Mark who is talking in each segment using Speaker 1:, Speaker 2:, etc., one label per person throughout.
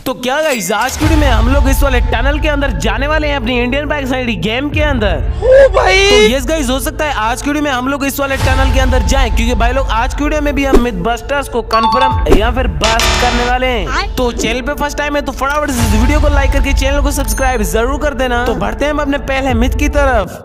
Speaker 1: तो क्या गाइस, आज की वीडियो में हम लोग इस वाले टनल के अंदर जाने वाले हैं अपनी इंडियन बाइक साइड गेम के अंदर।
Speaker 2: ओ भाई
Speaker 1: तो यस गाइस, हो सकता है आज की वीडियो में हम लोग इस वाले टनल के अंदर जाएं, क्योंकि भाई लोग आज की वीडियो में भी हम मिथ बस्टर्स को कंफर्म या फिर बस्ट करने वाले हैं। तो चैनल पे फर्स्ट टाइम है तो फटाफट इस वीडियो को लाइक करके चैनल को सब्सक्राइब जरूर कर देना। तो बढ़ते हैं हम अपने पहले मिथ की तरफ।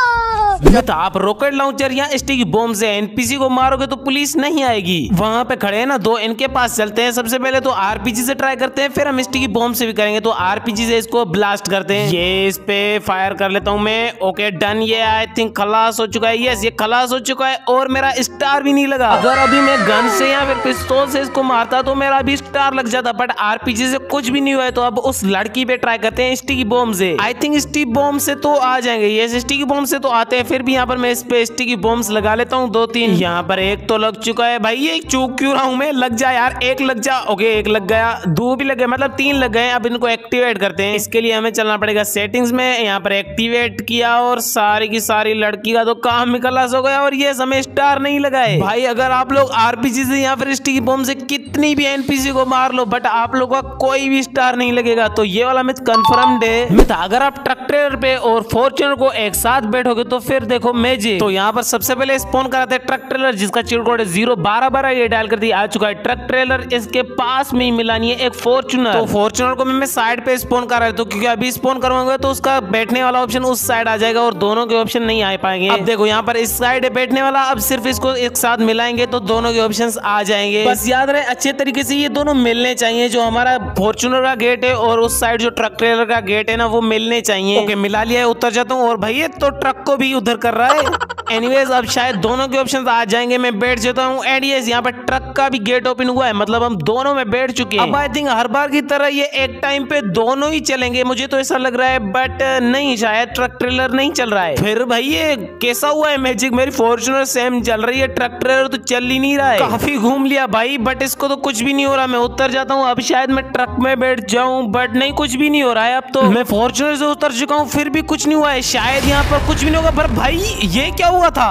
Speaker 1: मिथ, आप रॉकेट लॉन्चर या स्टिकी बॉम्ब से एनपीसी को मारोगे तो पुलिस नहीं आएगी। वहाँ पे खड़े हैं ना दो, इनके पास चलते हैं। सबसे पहले तो आरपीजी से ट्राई करते हैं, फिर हम स्टिकी बॉम्ब से भी करेंगे। तो आरपीजी से इसको ब्लास्ट करते हैं। ये इस पे फायर कर लेता हूँ मैं। ओके डन, ये आई थिंक खलास हो चुका है। यस, ये खलास हो चुका है और मेरा स्टार भी नहीं लगा। अगर अभी मैं गन से या फिर पिस्तौल से इसको मारता तो मेरा भी स्टार लग जाता, बट आरपीजी से कुछ भी नहीं हुआ है। तो अब उस लड़की पे ट्राई करते हैं स्टिकी बॉम्ब से। आई थिंक स्टिकी बॉम्ब से तो आ जाएंगे। ये स्टिकी बॉम्ब से तो आते हैं, फिर भी यहाँ पर मैं इस पे स्टिकी बॉम्ब्स लगा लेता हूँ 2-3। यहाँ पर एक तो लग चुका है। भाई ये चूक क्यों रहा हूँ मैं? लग जा यार, एक लग जा। ओके एक लग गया, दो भी लग गए, मतलब 3 लग गए। अब इनको एक्टिवेट करते हैं। इसके लिए हमें चलना पड़ेगा सेटिंग्स में। यहाँ पर एक्टिवेट किया और सारी की सारी लड़की का तो काम खलास हो गया। और ये हमें स्टार नहीं लगाए। भाई अगर आप लोग आरपीजी से या फिर स्टिकी बॉम्ब से कितनी भी एनपीसी को मार लो, बट आप लोगों का कोई भी स्टार नहीं लगेगा। तो ये वाला मिथ कंफर्म्ड है। मिथ, अगर आप ट्रक ट्रेलर पे और फॉर्च्यूनर को एक साथ बैठोगे तो फिर देखो मैजिक। तो यहाँ पर सबसे पहले स्पॉन कराते हैं ट्रक ट्रेलर, जिसका चीट कोड है 01212। ये डायल कर दिया, आ चुका है ट्रक ट्रेलर। इसके पास में ही मिलानी है एक फॉर्च्यूनर। तो फॉर्च्यूनर को मैं साइड पे स्पॉन कर रहा हूं, क्योंकि अभी स्पॉन करवाऊंगा तो उसका बैठने वाला ऑप्शन उस साइड आ जाएगा और दोनों के ऑप्शन नहीं आ पाएंगे। अब देखो यहाँ पर इस साइड है बैठने वाला, अब सिर्फ इसको एक साथ मिलाएंगे तो दोनों के ऑप्शन आ जाएंगे। बस याद रहे अच्छे तरीके से ये दोनों मिलने चाहिए। जो हमारा फॉर्च्यूनर का गेट है और उस साइड जो ट्रक ट्रेलर का गेट है ना, वो मिलने चाहिए। ओके मिला लिया है, उतर जाता हूँ। और भाई ये तो ट्रक को भी उधर कर रहा है। एनीवेज अब शायद दोनों के ऑप्शंस आ जाएंगे। मैं बैठ जाता हूँ। एंड यस, यहाँ पर ट्रक का भी गेट ओपन हुआ है, मतलब हम दोनों में बैठ चुके हैं। अब आई थिंक हर बार की तरह ये एक टाइम पे दोनों ही चलेंगे, मुझे तो ऐसा लग रहा है। बट नहीं, शायद ट्रक ट्रेलर नहीं चल रहा है। फिर भाई ये कैसा हुआ है मैजिक? मेरी फॉर्च्यूनर सेम चल रही है, ट्रक ट्रेलर तो चल ही नहीं रहा है। काफी घूम लिया भाई, बट इसको तो कुछ भी नहीं हो रहा। मैं उतर जाता हूँ। अब शायद मैं ट्रक में बैठ जाऊँ, बट नहीं, कुछ भी नहीं हो रहा है। अब तो मैं फॉर्च्यूनर से उतर चुका हूँ, फिर भी कुछ नहीं हुआ है। शायद यहाँ पर कुछ भी नहीं होगा। पर भाई ये क्या हुआ था?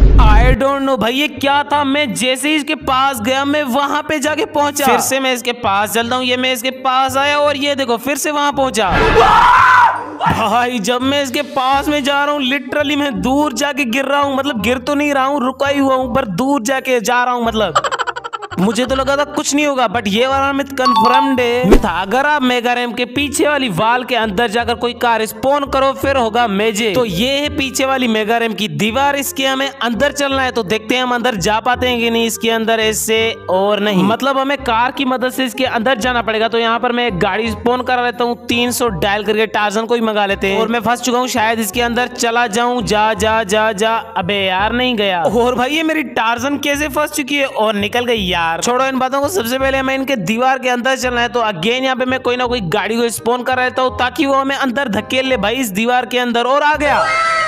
Speaker 1: आई डोंट नो भाई, ये क्या था? मैं जैसे ही इसके पास गया, मैं वहां पे जाके पहुंचा। फिर से मैं इसके पास चलता हूँ। ये मैं इसके पास आया और ये देखो फिर से वहां पहुंचा। भाई जब मैं इसके पास में जा रहा हूँ, लिटरली मैं दूर जाके गिर रहा हूँ। मतलब गिर तो नहीं रहा हूँ, रुका ही हुआ हूँ, पर दूर जाके जा रहा हूँ। मतलब मुझे तो लगा था कुछ नहीं होगा, बट ये वाला मिथ कंफर्म्ड है। मिथ, अगर आप मेगा रैम के पीछे वाली वाल के अंदर जाकर कोई कार स्पॉन करो फिर होगा मैजिक। तो ये है पीछे वाली मेगा रैम की दीवार, इसके हमें अंदर चलना है। तो देखते हैं हम अंदर जा पाते हैं कि नहीं इसके अंदर। ऐसे और नहीं, मतलब हमें कार की मदद से इसके अंदर जाना पड़ेगा। तो यहाँ पर मैं एक गाड़ी स्पॉन करा लेता हूँ। 300 डायल करके टार्जन को ही मंगा लेते हैं। और मैं फंस चुका हूँ, शायद इसके अंदर चला जाऊं। जा जा जा जा, अबे यार नहीं गया। और भाई ये मेरी टार्जन कैसे फंस चुकी है और निकल गई यार। छोड़ो इन बातों को, सबसे पहले हमें इनके दीवार के अंदर चलना है। तो अगेन यहाँ पे मैं कोई ना कोई गाड़ी को स्पॉन कर रहता हूँ, ताकि वो हमें अंदर धकेल ले भाई इस दीवार के अंदर। और आ गया।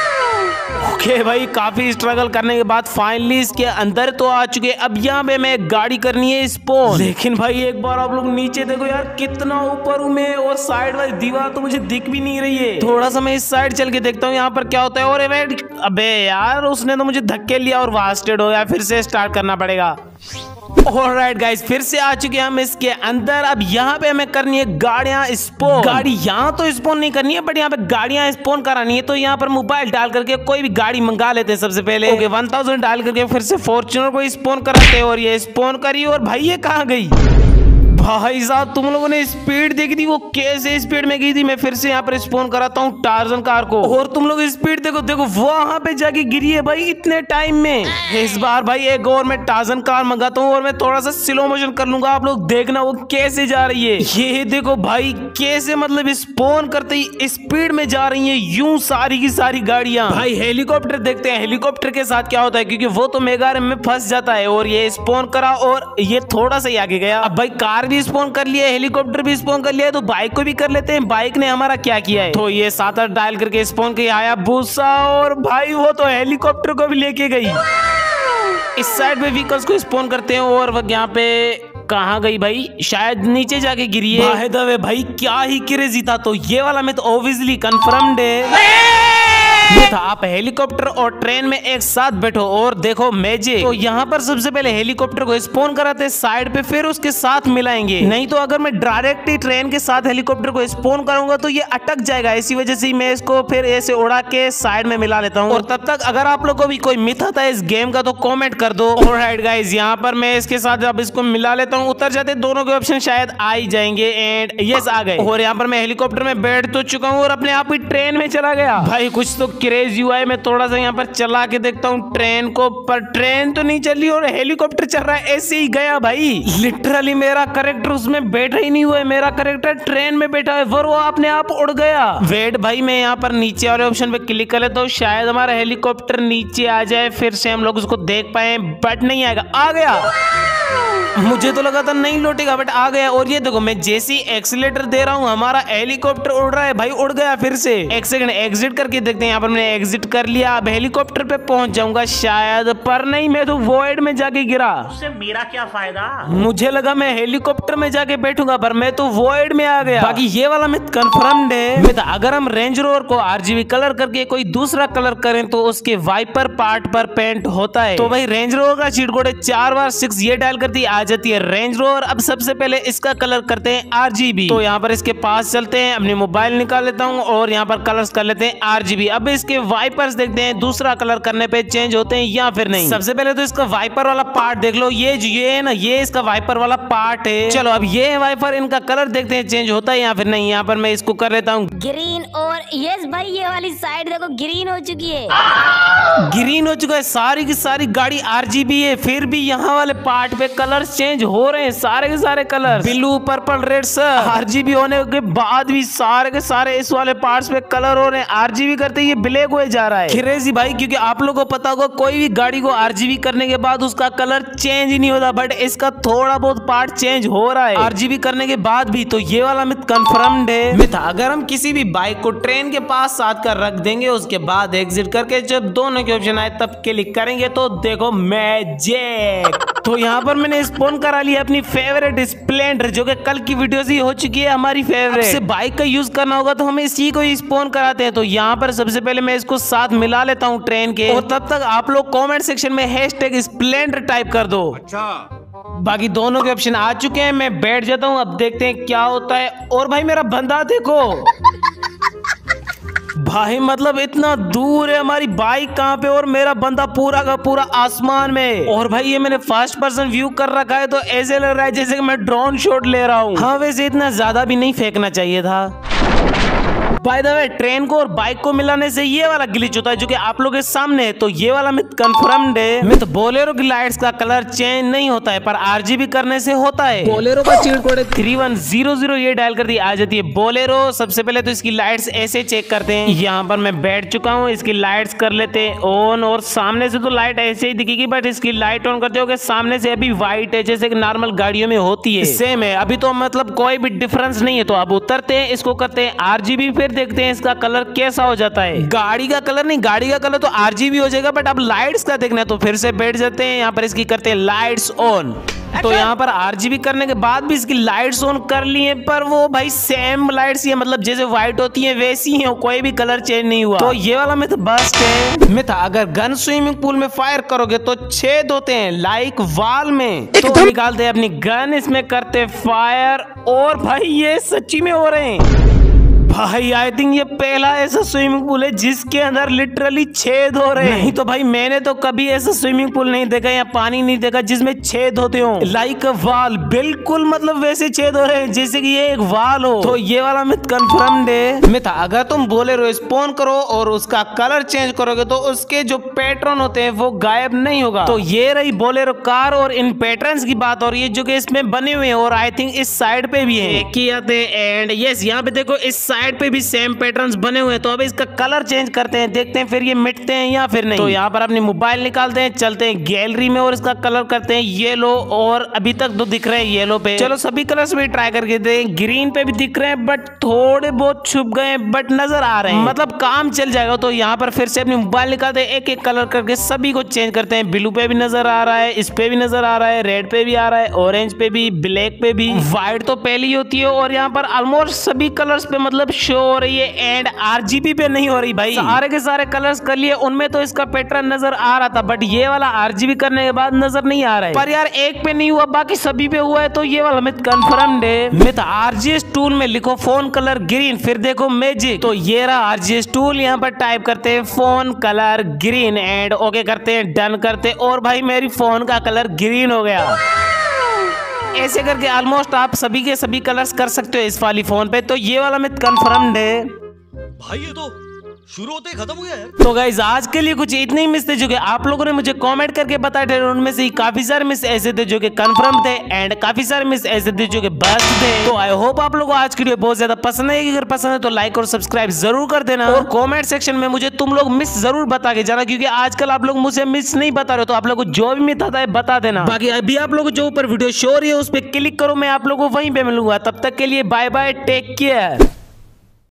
Speaker 1: ओके भाई, काफी स्ट्रगल करने के बाद फाइनली इसके अंदर तो आ चुके। अब यहाँ पे मैं गाड़ी करनी है स्पॉन। लेकिन भाई एक बार आप लोग नीचे देखो यार, कितना ऊपर हूँ मैं, और साइड वाली दीवार तो मुझे दिख भी नहीं रही है। थोड़ा सा मैं इस साइड चल के देखता हूँ यहाँ पर क्या होता है। और अबे यार, उसने तो मुझे धक्के लिया और वास्टेड हो गया। फिर से स्टार्ट करना पड़ेगा। ऑलराइट गाइस, फिर से आ चुके हैं हम इसके अंदर। अब यहाँ पे हमें करनी है गाड़ियां स्पॉन। गाड़ी यहाँ तो स्पॉन नहीं करनी है, बट यहाँ पे गाड़ियां स्पॉन करानी है। तो यहाँ पर मोबाइल डाल करके कोई भी गाड़ी मंगा लेते हैं सबसे पहले। ओके 1000 डाल करके फिर से फॉर्च्यूनर को स्पॉन कराते हैं। और ये स्पॉन करी, और भाई ये कहाँ गई? भाई साहब तुम लोगों ने स्पीड देखी थी, वो कैसे स्पीड में गई थी। मैं फिर से यहाँ पर स्पॉन कराता हूँ टार्जन कार को, और तुम लोग स्पीड देखो, देखो वहां पे जाके गिरी है भाई इतने टाइम में। इस बार भाई एक और मैं टार्जन कार मंगाता हूँ, और मैं थोड़ा सा स्लो मोशन कर लूंगा। आप लोग देखना वो कैसे जा रही है। ये देखो भाई कैसे, मतलब स्पॉन करते ही स्पीड में जा रही है यूं सारी की सारी गाड़ियां। भाई हेलीकॉप्टर देखते हैं हेलीकॉप्टर के साथ क्या होता है, क्योंकि वो तो मेगा रैम में फंस जाता है। और ये स्पॉन करा और ये थोड़ा सा ही आगे गया। अब भाई कार भी स्पॉन कर लिया, हेलीकॉप्टर भी स्पॉन कर लिया है, तो बाइक को भी कर लेते हैं। बाइक ने हमारा क्या किया है? तो ये 7-8 डायल करके स्पॉन किया हायाबुसा, और भाई वो तो हेलीकॉप्टर को भी लेके गई। इस साइड पे व्हीकल्स को स्पॉन करते हैं। और यहाँ पे कहाँ गई भाई? शायद नीचे जाके गिरी है। भाई क्या ही क्रेजी था। तो ये वाला मैं तो ऑब्वियसली कंफर्म्ड है। आप हेलीकॉप्टर और ट्रेन में एक साथ बैठो और देखो मैजिक। तो यहाँ पर सबसे पहले हेलीकॉप्टर को स्पॉन कराते हैं साइड पे, फिर उसके साथ मिलाएंगे। नहीं तो अगर मैं डायरेक्ट ही ट्रेन के साथ हेलीकॉप्टर को स्पॉन करूंगा तो ये अटक जाएगा। इसी वजह से मैं इसको फिर ऐसे उड़ा के साइड में मिला लेता हूँ। और तब तक अगर आप लोग को भी कोई मिथ आता है इस गेम का तो कॉमेंट कर दो। ऑलराइट गाइस, यहाँ पर मैं इसके साथ अब इसको मिला लेता हूँ। उतर जाते दोनों के ऑप्शन शायद आ ही जाएंगे। एंड यस आ गए। और यहाँ पर मैं हेलीकॉप्टर में बैठ तो चुका हूँ और अपने आप ही ट्रेन में चला गया। भाई कुछ तो क्रेज हुआ है। मैं थोड़ा सा यहाँ पर चला के देखता हूँ ट्रेन को, पर ट्रेन तो नहीं चली और हेलीकॉप्टर चल रहा है। ऐसे ही गया भाई। लिटरली मेरा कैरेक्टर उसमें बैठा ही नहीं हुआ है। मेरा कैरेक्टर ट्रेन में बैठा है और वो अपने आप उड़ गया। वेट भाई, मैं यहाँ पर नीचे वाले ऑप्शन पे क्लिक कर लेता हूँ। शायद हमारा हेलीकॉप्टर नीचे आ जाए, फिर से हम लोग उसको देख पाए, बट नहीं आएगा। आ गया। मुझे तो लगा था नहीं लौटेगा, बट आ गया। और ये देखो मैं जैसी एक्सीलेटर दे रहा हूँ हमारा हेलीकॉप्टर उड़ रहा है भाई, उड़ गया फिर से। एक सेकंड एग्जिट करके देखते हैं। यहाँ पर मैंने एग्जिट कर लिया। अब हेलीकॉप्टर पे पहुंच जाऊंगा शायद, पर नहीं, मैं तो वॉइड में जाके गिरा।
Speaker 2: उससे मेरा क्या फायदा?
Speaker 1: मुझे लगा मैं हेलीकॉप्टर में जाके बैठूंगा, पर मैं तो वॉइड में आ गया। बाकी ये वाला मिथ कंफर्म्ड है। अगर हम रेंज रोवर को आरजीबी कलर करके कोई दूसरा कलर करें तो उसके वाइपर पार्ट पर पेंट होता है। तो भाई रेंज रोवर का चीट कोड है 4/6, ये डायल करती आ जाती है रेंज रोवर। अब सबसे पहले इसका कलर करते हैं आरजीबी। तो यहाँ पर इसके पास चलते हैं, अपनी मोबाइल निकाल लेता हूँ और यहाँ पर कलर्स कर लेते हैं आरजीबी। अब इसके वाइपर्स देखते हैं दूसरा कलर करने पे चेंज होते हैं या फिर नहीं। सबसे पहले तो इसका वाइपर वाला पार्ट देख लो। ये है ना, ये इसका वाइपर वाला पार्ट है। चलो अब ये वाइपर, इनका कलर देखते हैं चेंज होता है या फिर नहीं। यहाँ पर मैं इसको कर लेता हूँ
Speaker 3: ग्रीन। और यस भाई, ये वाली साइड देखो ग्रीन हो चुकी है।
Speaker 1: ग्रीन हो चुका है। सारी की सारी गाड़ी आरजीबी है, फिर भी यहाँ वाले पार्ट पे कलर चेंज हो रहे हैं। सारे के सारे कलर ब्लू, पर्पल, रेड सर आरजीबी होने के बाद भी सारे के सारे इस वाले पार्ट्स पे कलर हो रहे हैं। आरजीबी करते ही ये ब्लैक हो जा रहा है। क्रेजी भाई, क्योंकि आप लोगों को पता होगा कोई भी गाड़ी को आरजीबी करने के बाद उसका कलर चेंज ही नहीं होता, बट इसका थोड़ा बहुत पार्ट चेंज हो रहा है आरजीबी करने के बाद भी। तो ये वाला मिथ कंफर्म्ड है। मिथ, अगर हम किसी भी बाइक को ट्रेन के पास साथ कर रख देंगे, उसके बाद एग्जिट करके जब दोनों के ऑप्शन आए तब क्लिक करेंगे तो देखो मैजिक। तो यहाँ पर मैंने स्पॉन करा लिया अपनी फेवरेट स्प्लेंडर, जो कि कल की वीडियो से हो चुकी है हमारी फेवरेट। से बाइक का यूज करना होगा तो हम इसी को ही स्पॉन कराते हैं। तो यहाँ पर सबसे पहले मैं इसको साथ मिला लेता हूँ ट्रेन के, और तब तक आप लोग कमेंट सेक्शन में #स्प्लेंडर टाइप कर दो।
Speaker 2: अच्छा,
Speaker 1: बाकी दोनों के ऑप्शन आ चुके हैं। मैं बैठ जाता हूँ, अब देखते हैं क्या होता है। और भाई मेरा बंदा देखो भाई, मतलब इतना दूर है हमारी बाइक कहाँ पे, और मेरा बंदा पूरा का पूरा आसमान में। और भाई ये मैंने फर्स्ट पर्सन व्यू कर रखा है, तो ऐसे लग रहा है जैसे कि मैं ड्रोन शॉट ले रहा हूँ। हाँ वैसे इतना ज्यादा भी नहीं फेंकना चाहिए था। बाय द वे, ट्रेन को और बाइक को मिलाने से ये वाला ग्लिच होता है जो कि आप लोगों के सामने है। तो ये वाला मिथ कंफर्म्ड है। मिथ, बोलेरो की लाइट्स का कलर चेंज नहीं होता है, पर आरजीबी करने से होता है। बोलेरो का चीट कोड है 3100, ये डायल कर दी आ जाती है बोलेरो। सबसे पहले तो इसकी लाइट्स ऐसे चेक करते हैं। यहाँ पर मैं बैठ चुका हूँ, इसकी लाइट्स कर लेते हैं ऑन। और सामने से तो लाइट ऐसे ही दिखेगी, बट इसकी लाइट ऑन करते हो सामने से अभी व्हाइट है, जैसे कि नॉर्मल गाड़ियों में होती है, सेम है। अभी तो मतलब कोई भी डिफरेंस नहीं है। तो अब उतरते हैं, इसको करते हैं आरजीबी, फिर देखते हैं इसका कलर कैसा हो जाता है। गाड़ी का कलर नहीं, गाड़ी का कलर तो आरजीबी हो जाएगा, बट अब लाइट्स का देखना है। तो फिर से बैठ जाते हैं, यहाँ पर इसकी करते हैं लाइट्स ऑन। तो यहाँ पर आरजीबी करने के बाद भी इसकी लाइट्स ऑन कर ली है, पर वो भाई सेम लाइट्स ही, मतलब जैसे व्हाइट होती है वैसी है, कोई भी कलर चेंज नहीं हुआ। तो ये वाला मिथ बस्ट है। मिथ, अगर गन स्विमिंग पूल में फायर करोगे तो छेद होते हैं लाइक वाल में। तो निकालते हैं अपनी गन, इसमें करते फायर, और भाई ये सच्ची में हो रहे हैं। भाई आई थिंक ये पहला ऐसा स्विमिंग पूल है जिसके अंदर लिटरली छेद हो रहे हैं। नहीं तो भाई मैंने तो कभी ऐसा स्विमिंग पूल नहीं देखा या पानी नहीं देखा जिसमें छेद होते हो लाइक वाल। बिल्कुल मतलब वैसे छेद हो रहे हैं जैसे कि ये एक वाल हो। तो ये वाला मिथ कंफर्म्ड है। मिथ, अगर तुम बोलेरो स्पॉन करो और उसका कलर चेंज करोगे तो उसके जो पैटर्न होते हैं वो गायब नहीं होगा। तो ये रही बोलेरो कार, और इन पैटर्न्स की बात हो रही है जो कि इसमें बने हुए हैं, और आई थिंक इस साइड पे भी है एक ही आते हैं। एंड यस, यहाँ पे देखो इस साइड पे भी सेम पैटर्न्स बने हुए हैं। तो अब इसका कलर चेंज करते हैं, देखते हैं फिर ये मिटते हैं या फिर नहीं। तो यहाँ पर अपनी मोबाइल निकालते हैं, चलते हैं गैलरी में और इसका कलर करते हैं येलो। और अभी तक तो दिख रहे हैं येलो पे, चलो सभी कलर्स भी ट्राई करके दें। ग्रीन पे भी दिख रहे हैं बट थोड़े बहुत छुप गए, बट नजर आ रहे हैं, मतलब काम चल जाएगा। तो यहाँ पर फिर से अपनी मोबाइल निकालते हैं, एक एक कलर करके सभी को चेंज करते हैं। ब्लू पे भी नजर आ रहा है, इस पे भी नजर आ रहा है, रेड पे भी आ रहा है, ऑरेंज पे भी, ब्लैक पे भी, व्हाइट तो पहले ही होती है। और यहाँ पर ऑलमोस्ट सभी कलर्स पे मतलब शो हो रही है एंड आरजीबी पे नहीं हो रही भाई। सारे के सारे कलर्स कर लिए, उनमें तो इसका पैटर्न नजर आ रहा था, बट ये वाला आरजीबी करने के बाद नजर नहीं आ रहा है। पर यार एक पे नहीं हुआ, बाकी सभी पे हुआ है, तो ये वाला मिथ कंफर्म्ड है। मिथ आरजीएस टूल में लिखो फोन कलर ग्रीन, फिर देखो मैजिक, तो ये रहा आरजीएस टूल। यहाँ पर टाइप करते हैं phone colour green and okay करते हैं, डन करते हैं, और भाई मेरी फोन का कलर ग्रीन हो गया। ऐसे करके ऑलमोस्ट आप सभी के सभी कलर्स कर सकते हो इस वाली फोन पे, तो ये वाला मिथ कंफर्म्ड है
Speaker 2: भाई। ये तो शुरू होते ही खत्म हो गया है।
Speaker 1: तो गाइज आज के लिए कुछ इतने ही मिस थे जो कि आप लोगों ने मुझे कमेंट करके बताए थे। उनमें से काफी सारे मिस ऐसे थे जो कि कंफर्म थे एंड काफी सारे मिस ऐसे थे जो कि बस्ट थे। तो आई होप आप लोगों को आज की वीडियो बहुत ज्यादा पसंद आएगी। अगर पसंद है तो लाइक और सब्सक्राइब जरूर कर देना, और कमेंट सेक्शन में मुझे तुम लोग मिस जरूर बता के जाना, क्योंकि आजकल आप लोग मुझे मिस नहीं बता रहे, तो आप लोग को जो भी मिस आता है बता देना। बाकी अभी आप लोग जो ऊपर वीडियो शो हो रही है उस पर क्लिक करो, मैं आप लोगों को वहीं पे मिलूंगा। तब तक के लिए बाय बाय, टेक केयर।